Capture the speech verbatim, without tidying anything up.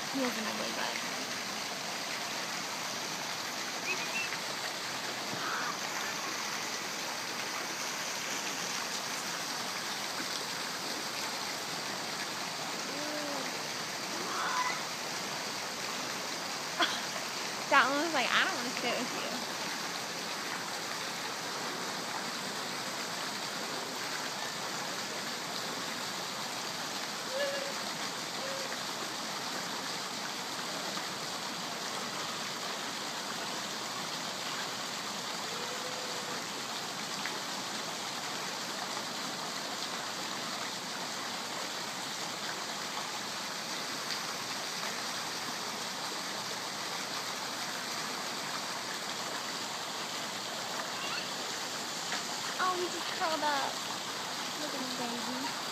He has an ugly butt. That one was like, I don't want to sit with you. Oh, he just curled up. Look at him, baby.